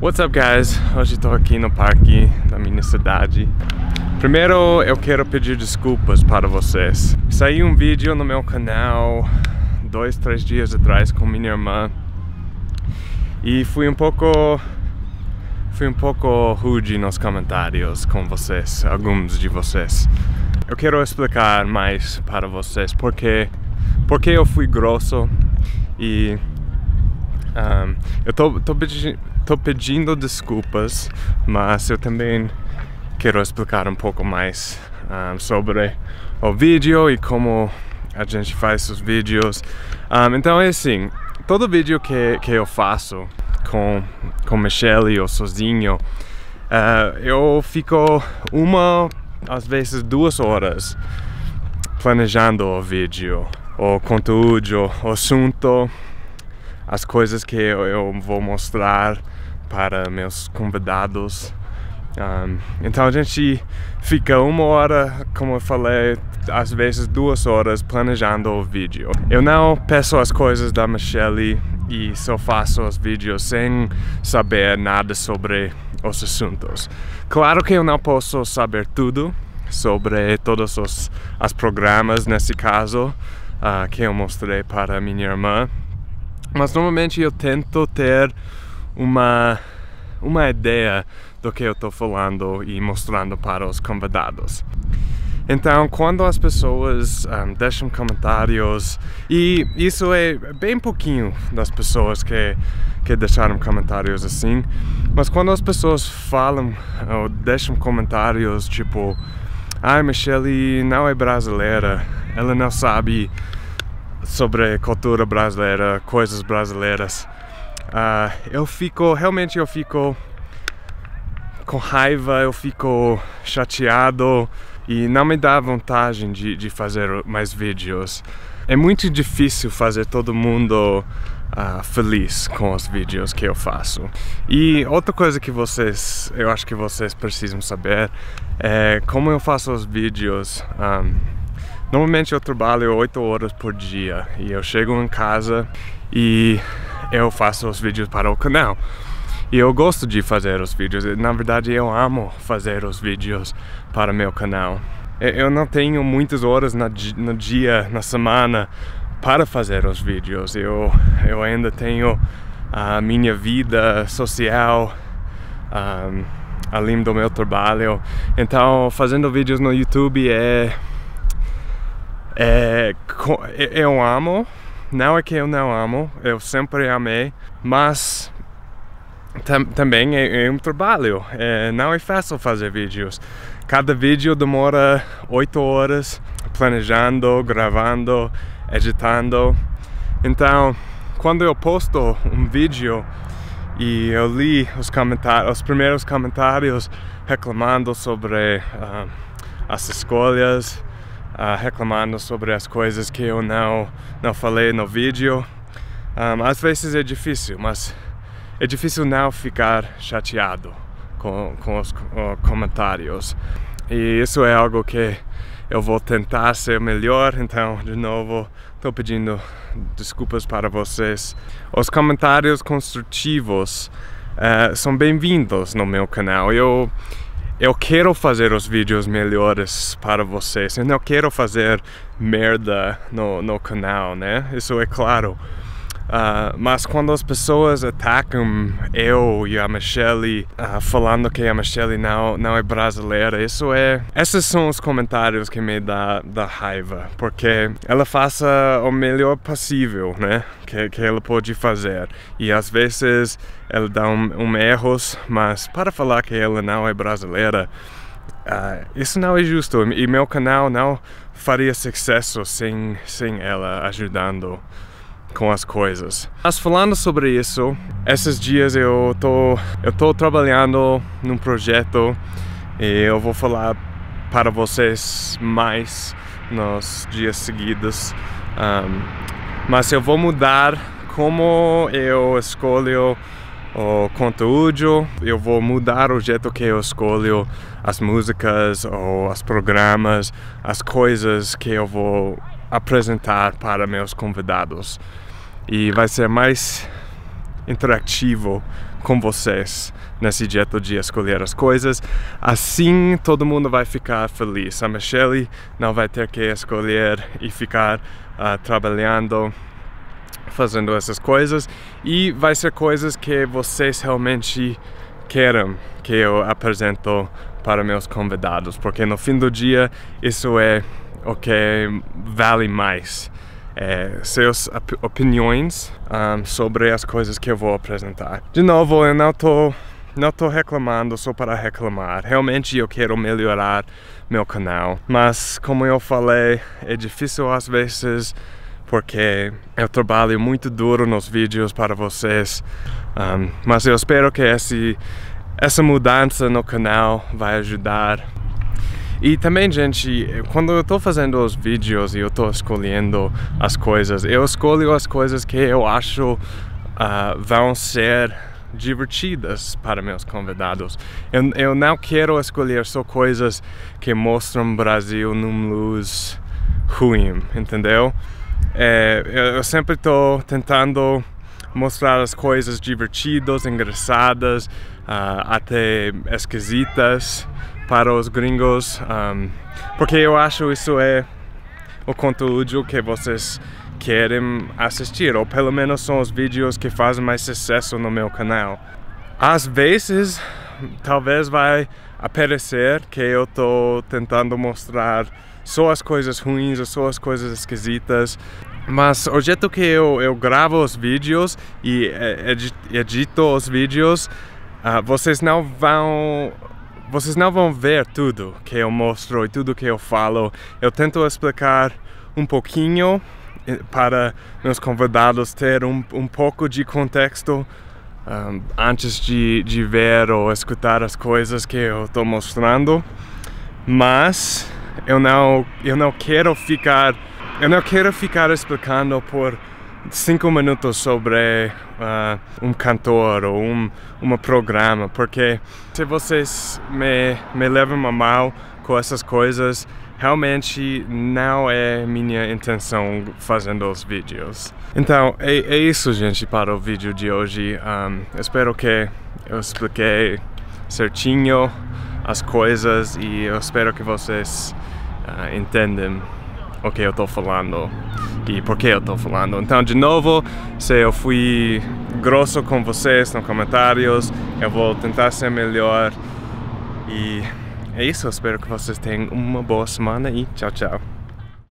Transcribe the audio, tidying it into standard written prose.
What's up, guys? Hoje estou aqui no parque da minha cidade. Primeiro eu quero pedir desculpas para vocês. Saiu um vídeo no meu canal 2-3 dias atrás com minha irmã e fui um pouco rude nos comentários com vocês, alguns de vocês. Eu quero explicar mais para vocês porque eu fui grosso e eu tô pedindo desculpas, mas eu também quero explicar um pouco mais sobre o vídeo e como a gente faz os vídeos. Então é assim, todo vídeo que eu faço com Michelle ou sozinho, eu fico às vezes 2 horas planejando o vídeo, o conteúdo, o assunto, as coisas que eu vou mostrar para meus convidados. Então a gente fica 1 hora, como eu falei, às vezes 2 horas planejando o vídeo. Eu não peço as coisas da Michelle e só faço os vídeos sem saber nada sobre os assuntos. Claro que eu não posso saber tudo sobre todos os programas, nesse caso, que eu mostrei para minha irmã. Mas normalmente eu tento ter uma ideia do que eu estou falando e mostrando para os convidados. Então, quando as pessoas deixam comentários, e isso é bem pouquinho das pessoas que deixaram comentários assim, mas quando as pessoas falam ou deixam comentários tipo: Michelle não é brasileira, ela não sabe sobre cultura brasileira, coisas brasileiras, eu fico com raiva, eu fico chateado e não me dá vontade de fazer mais vídeos. É muito difícil fazer todo mundo feliz com os vídeos que eu faço. E outra coisa que eu acho que vocês precisam saber é como eu faço os vídeos. Normalmente eu trabalho 8 horas por dia e eu chego em casa e eu faço os vídeos para o canal. E eu gosto de fazer os vídeos, na verdade eu amo fazer os vídeos para meu canal. Eu não tenho muitas horas no dia, na semana, para fazer os vídeos. Eu ainda tenho a minha vida social, além do meu trabalho. Então fazendo vídeos no YouTube eu amo, não é que eu não amo, eu sempre amei, mas também é um trabalho, não é fácil fazer vídeos. Cada vídeo demora 8 horas, planejando, gravando, editando. Então, quando eu posto um vídeo e eu li os primeiros comentários reclamando sobre as escolhas, reclamando sobre as coisas que eu não falei no vídeo, às vezes é difícil, mas é difícil não ficar chateado com os comentários. E isso é algo que eu vou tentar ser melhor. Então, de novo, estou pedindo desculpas para vocês. Os comentários construtivos são bem-vindos no meu canal. Eu quero fazer os vídeos melhores para vocês. Eu não quero fazer merda no canal, né? Isso é claro. Mas quando as pessoas atacam eu e a Michelle, falando que a Michelle não é brasileira, esses são os comentários que me dá raiva, porque ela faça o melhor possível, né, que ela pode fazer, e às vezes ela dá erros, mas para falar que ela não é brasileira, isso não é justo, e meu canal não faria sucesso sem ela ajudando com as coisas. Mas falando sobre isso, esses dias eu tô trabalhando num projeto e eu vou falar para vocês mais nos dias seguidos. Mas eu vou mudar como eu escolho o conteúdo, eu vou mudar o jeito que eu escolho as músicas ou os programas, as coisas que eu vou apresentar para meus convidados. E vai ser mais interativo com vocês nesse jeito de escolher as coisas. Assim todo mundo vai ficar feliz. A Michelle não vai ter que escolher e ficar trabalhando, fazendo essas coisas, e vai ser coisas que vocês realmente querem que eu apresento para meus convidados, porque no fim do dia isso é o que vale mais. Suas opiniões sobre as coisas que eu vou apresentar. De novo, eu não tô reclamando só para reclamar. Realmente eu quero melhorar meu canal, mas como eu falei, é difícil às vezes porque eu trabalho muito duro nos vídeos para vocês, mas eu espero que essa mudança no canal vai ajudar. E também, gente, quando eu tô fazendo os vídeos e eu tô escolhendo as coisas, eu escolho as coisas que eu acho vão ser divertidas para meus convidados. Eu não quero escolher só coisas que mostram o Brasil num luz ruim, entendeu? Eu sempre tô tentando mostrar as coisas divertidas, engraçadas, até esquisitas para os gringos, porque eu acho isso é o conteúdo que vocês querem assistir, ou pelo menos são os vídeos que fazem mais sucesso no meu canal. Às vezes, talvez vai aparecer que eu tô tentando mostrar só as coisas ruins ou só as coisas esquisitas, mas o jeito que eu gravo os vídeos e edito os vídeos, vocês não vão ver tudo que eu mostro e tudo que eu falo. Eu tento explicar um pouquinho para meus convidados ter um pouco de contexto antes de ver ou escutar as coisas que eu estou mostrando. Mas eu não quero ficar explicando por 5 minutos sobre um cantor ou um programa, porque se vocês me levam a mal com essas coisas, realmente não é minha intenção fazendo os vídeos. Então é isso, gente, para o vídeo de hoje. Espero que eu expliquei certinho as coisas e eu espero que vocês entendem o que eu estou falando e por que eu estou falando. Então, de novo, se eu fui grosso com vocês nos comentários, eu vou tentar ser melhor. E é isso, eu espero que vocês tenham uma boa semana e tchau, tchau.